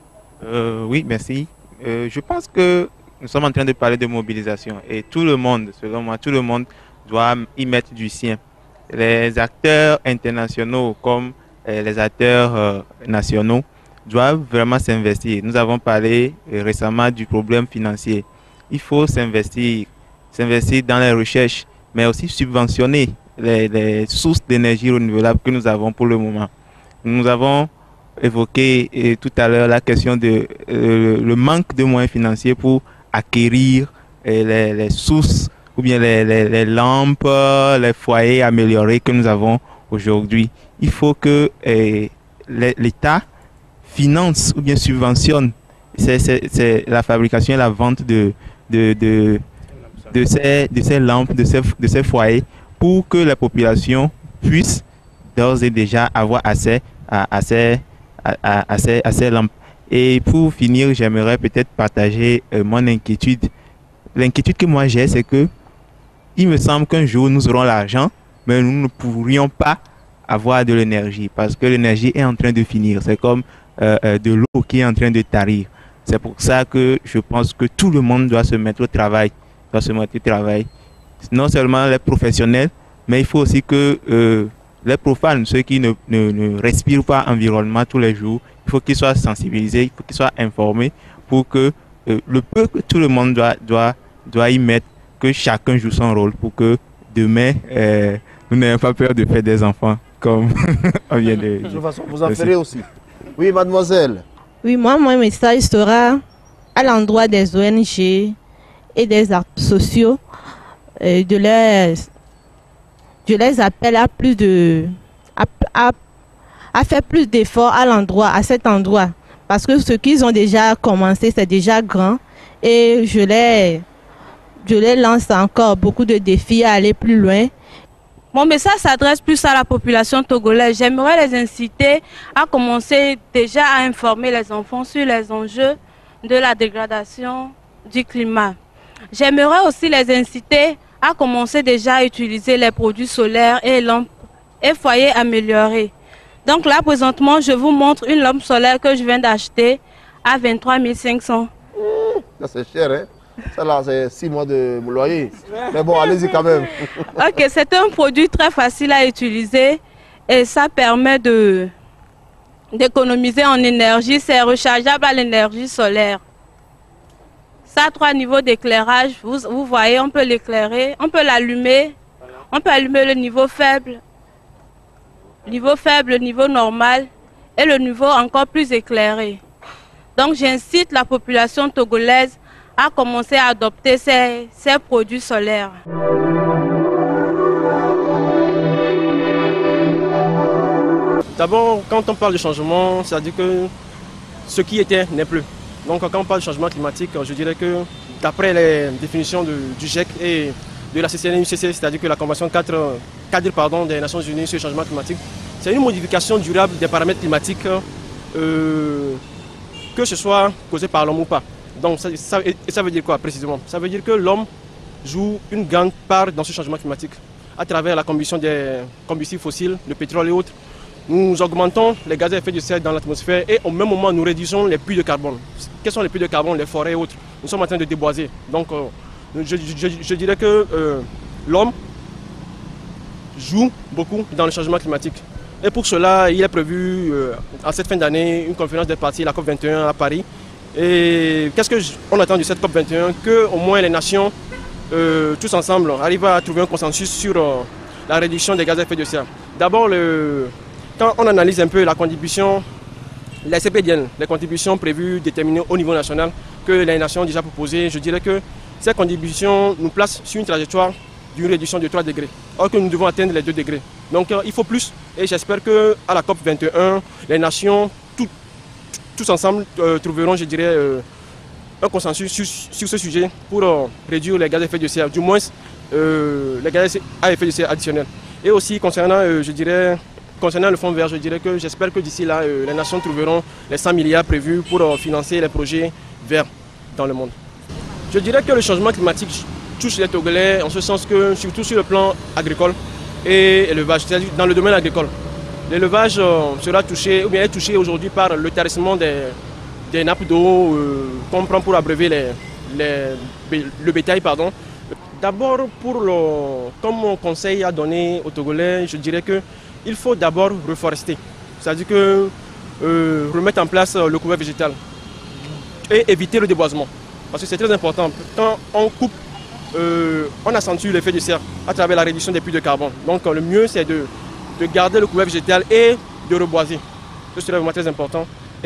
euh, Oui, merci. Euh, je pense que nous sommes en train de parler de mobilisation et tout le monde, selon moi, tout le monde doit y mettre du sien. Les acteurs internationaux comme euh, les acteurs euh, nationaux doivent vraiment s'investir. Nous avons parlé euh, récemment du problème financier. Il faut s'investir, s'investir dans les recherches, mais aussi subventionner les, les sources d'énergie renouvelable que nous avons pour le moment. Nous avons évoqué euh, tout à l'heure la question de euh, le manque de moyens financiers pour acquérir euh, les, les sources ou bien les, les, les lampes, les foyers améliorés que nous avons aujourd'hui. Il faut que eh, l'État finance ou bien subventionne c'est, c'est, c'est la fabrication et la vente de, de, de, de, ces, de ces lampes, de ces, de ces foyers, pour que la population puisse d'ores et déjà avoir accès à, à, ces, à, à, à, ces, à ces lampes. Et pour finir, j'aimerais peut-être partager euh, mon inquiétude. L'inquiétude que moi j'ai, c'est que il me semble qu'un jour, nous aurons l'argent, mais nous ne pourrions pas avoir de l'énergie parce que l'énergie est en train de finir. C'est comme euh, euh, de l'eau qui est en train de tarir. C'est pour ça que je pense que tout le monde doit se mettre au travail. Doit se mettre au travail. Non seulement les professionnels, mais il faut aussi que euh, les profanes, ceux qui ne, ne, ne respirent pas environnement tous les jours, il faut qu'ils soient sensibilisés, il faut qu'ils soient informés pour que euh, le peu que tout le monde doit, doit, doit y mettre, que chacun joue son rôle pour que demain, euh, nous n'ayons pas peur de faire des enfants, comme on vient de dire. De toute façon, vous en ferez aussi. Oui, mademoiselle. Oui, moi, mon message sera à l'endroit des O N G et des acteurs sociaux. Euh, de les, je les appelle à plus de... à, à, à faire plus d'efforts à l'endroit, à cet endroit. Parce que ce qu'ils ont déjà commencé, c'est déjà grand. Et je les... Je les lance encore beaucoup de défis à aller plus loin. Mon message s'adresse plus à la population togolaise. J'aimerais les inciter à commencer déjà à informer les enfants sur les enjeux de la dégradation du climat. J'aimerais aussi les inciter à commencer déjà à utiliser les produits solaires et lampes et foyers améliorés. Donc là, présentement, je vous montre une lampe solaire que je viens d'acheter à vingt-trois mille cinq cents. Ça c'est cher, hein? Ça là, c'est six mois de loyer. Mais bon, allez-y quand même. Ok, c'est un produit très facile à utiliser et ça permet de d'économiser en énergie. C'est rechargeable à l'énergie solaire. Ça a trois niveaux d'éclairage. Vous, vous voyez, on peut l'éclairer, on peut l'allumer. On peut allumer le niveau faible, niveau faible, niveau normal et le niveau encore plus éclairé. Donc j'incite la population togolaise à commencer à adopter ces, ces produits solaires. D'abord, quand on parle de changement, c'est-à-dire que ce qui était n'est plus. Donc quand on parle de changement climatique, je dirais que d'après les définitions de, du G I E C et de la C C N U C C, c'est-à-dire que la Convention cadre, cadre pardon, des Nations Unies sur le changement climatique, c'est une modification durable des paramètres climatiques, euh, que ce soit causé par l'homme ou pas. Donc ça, ça, et ça veut dire quoi précisément? Ça veut dire que l'homme joue une grande part dans ce changement climatique à travers la combustion des combustibles fossiles, le pétrole et autres. Nous augmentons les gaz à effet de serre dans l'atmosphère et au même moment nous réduisons les puits de carbone. Quels sont les puits de carbone? Les forêts et autres. Nous sommes en train de déboiser. Donc euh, je, je, je dirais que euh, l'homme joue beaucoup dans le changement climatique. Et pour cela, il est prévu euh, à cette fin d'année une conférence des parties, la COP vingt et un à Paris. Et qu'est-ce qu'on attend de cette COP vingt et un? Que au moins les nations, euh, tous ensemble, arrivent à trouver un consensus sur euh, la réduction des gaz à effet de serre. D'abord, le... quand on analyse un peu la contribution, les C P D N, les contributions prévues, déterminées au niveau national, que les nations ont déjà proposées, je dirais que ces contributions nous placent sur une trajectoire d'une réduction de trois degrés, or que nous devons atteindre les deux degrés. Donc euh, il faut plus, et j'espère qu'à la COP vingt et un, les nations, tout, tous ensemble, euh, trouveront, je dirais, euh, un consensus sur, sur ce sujet pour euh, réduire les gaz à effet de serre, du moins euh, les gaz à effet de serre additionnels. Et aussi concernant, euh, je dirais, concernant le fonds vert, je dirais que j'espère que d'ici là, euh, les nations trouveront les cent milliards prévus pour euh, financer les projets verts dans le monde. Je dirais que le changement climatique touche les Togolais en ce sens que, surtout sur le plan agricole et élevage, c'est-à-dire dans le domaine agricole. L'élevage euh, sera touché, ou bien est touché aujourd'hui par le tarissement des, des nappes d'eau euh, qu'on prend pour abreuver les, les, le bétail. Pardon. D'abord, pour le, comme mon conseil à donner aux Togolais, je dirais qu'il faut d'abord reforester, c'est-à-dire que euh, remettre en place le couvert végétal et éviter le déboisement. Parce que c'est très important. Quand on coupe, euh, on accentue l'effet de serre à travers la réduction des puits de carbone. Donc le mieux, c'est de, de garder le couvert végétal et de reboiser. Ce serait vraiment très important.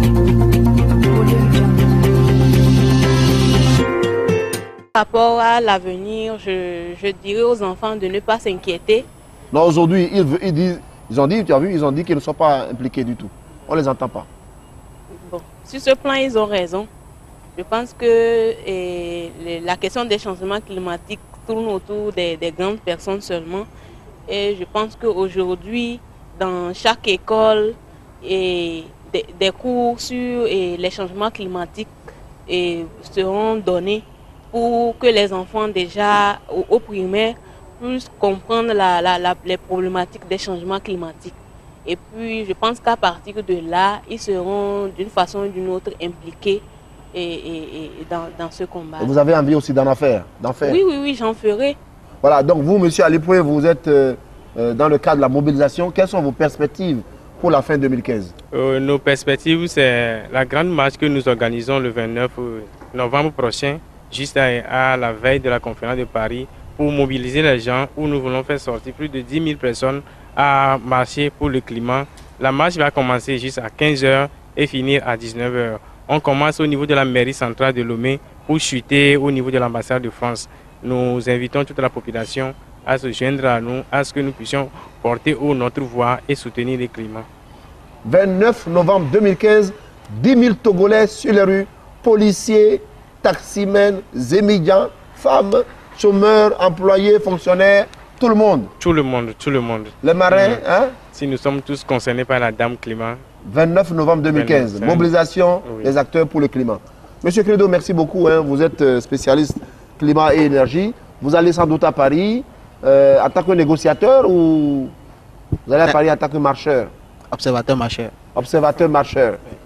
Par rapport à l'avenir, je, je dirais aux enfants de ne pas s'inquiéter. Non, aujourd'hui, ils, ils, disent, ils ont dit, tu as vu, ils ont dit qu'ils ne sont pas impliqués du tout. On ne les entend pas. Bon, sur ce plan, ils ont raison. Je pense que et, les, la question des changements climatiques tourne autour des, des grandes personnes seulement. Et je pense qu'aujourd'hui, dans chaque école, et des, des cours sur et les changements climatiques et, seront donnés pour que les enfants déjà au, au primaire puissent comprendre la, la, la, les problématiques des changements climatiques. Et puis, je pense qu'à partir de là, ils seront d'une façon ou d'une autre impliqués et, et, et dans, dans ce combat. Et vous avez envie aussi d'en faire, d'en faire? Oui, oui, oui, j'en ferai. Voilà, donc vous, monsieur Alipoué, vous êtes euh, euh, dans le cadre de la mobilisation. Quelles sont vos perspectives pour la fin deux mille quinze? euh, Nos perspectives, c'est la grande marche que nous organisons le vingt-neuf novembre prochain, juste à, à la veille de la conférence de Paris, pour mobiliser les gens, où nous voulons faire sortir plus de dix mille personnes à marcher pour le climat. La marche va commencer juste à quinze heures et finir à dix-neuf heures. On commence au niveau de la mairie centrale de Lomé pour chuter au niveau de l'ambassade de France. Nous invitons toute la population à se joindre à nous, à ce que nous puissions porter haut notre voix et soutenir le climat. vingt-neuf novembre deux mille quinze, dix mille Togolais sur les rues, policiers, taximens, émigrants, femmes, chômeurs, employés, fonctionnaires, tout le monde. Tout le monde, tout le monde. Les marins, mmh. hein? Si nous sommes tous concernés par la Dame Climat. vingt-neuf novembre deux mille quinze, vingt-neuf. Mobilisation oui. des acteurs pour le climat. Monsieur Credo, merci beaucoup. Hein. Vous êtes spécialiste climat et énergie. Vous allez sans doute à Paris euh, en tant que négociateur ou vous allez à Paris en tant que marcheur? Observateur marcheur. Observateur marcheur.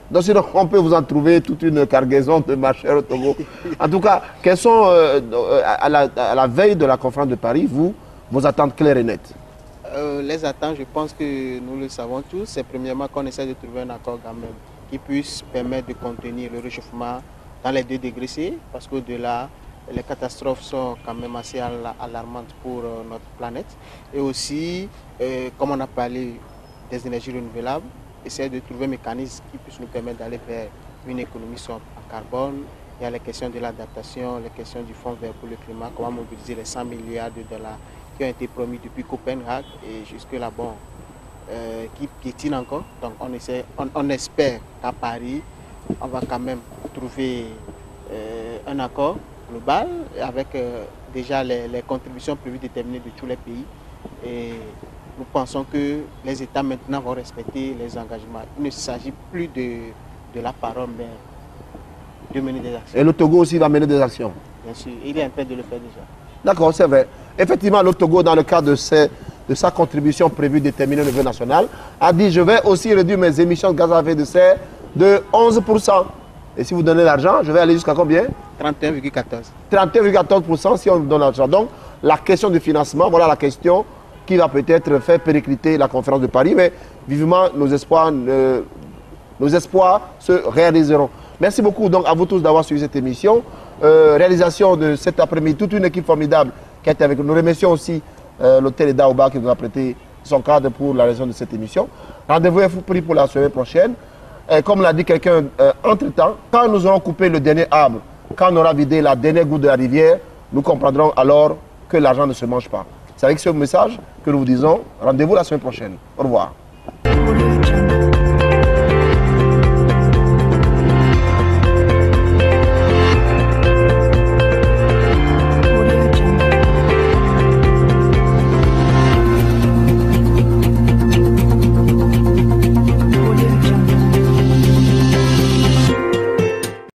Donc sinon, on peut vous en trouver toute une cargaison de marcheurs au Togo. En tout cas, quelles sont, euh, à, la, à la veille de la conférence de Paris, vous, vos attentes claires et nettes? euh, Les attentes, je pense que nous le savons tous, c'est premièrement qu'on essaie de trouver un accord quand même qui puisse permettre de contenir le réchauffement dans les deux degrés C, parce qu'au-delà, les catastrophes sont quand même assez alarmantes pour euh, notre planète. Et aussi, euh, comme on a parlé des énergies renouvelables, essayer de trouver un mécanisme qui puisse nous permettre d'aller vers une économie sobre en carbone. Il y a les questions de l'adaptation, les questions du Fonds vert pour le climat, comment mobiliser les cent milliards de dollars qui ont été promis depuis Copenhague et jusque-là, bon, euh, qui piétinent encore. Donc on, essaie, on, on espère qu'à Paris, on va quand même trouver euh, un accord global avec euh, déjà les, les contributions prévues déterminées de tous les pays. Et nous pensons que les États maintenant vont respecter les engagements. Il ne s'agit plus de, de la parole, mais de mener des actions. Et le Togo aussi va mener des actions? Bien sûr, il est en train de le faire déjà. D'accord, c'est vrai. Effectivement, le Togo, dans le cadre de, ses, de sa contribution prévue déterminée au niveau national, a dit je vais aussi réduire mes émissions de gaz à effet de serre de onze pour cent. Et si vous donnez l'argent, je vais aller jusqu'à combien? trente et un virgule quatorze. trente et un virgule quatorze pour cent si on donne l'argent. Donc, la question du financement, voilà la question qui va peut-être faire péricliter la conférence de Paris, mais vivement, nos espoirs, euh, nos espoirs se réaliseront. Merci beaucoup donc à vous tous d'avoir suivi cette émission. Euh, réalisation de cet après-midi, toute une équipe formidable qui a été avec nous. Nous remercions aussi euh, l'hôtel Daouba qui nous a prêté son cadre pour la raison de cette émission. Rendez-vous est pris pour la semaine prochaine. Et comme l'a dit quelqu'un, euh, entre-temps, quand nous aurons coupé le dernier arbre, quand on aura vidé la dernière goutte de la rivière, nous comprendrons alors que l'argent ne se mange pas. C'est avec ce message que nous vous disons rendez-vous la semaine prochaine. Au revoir.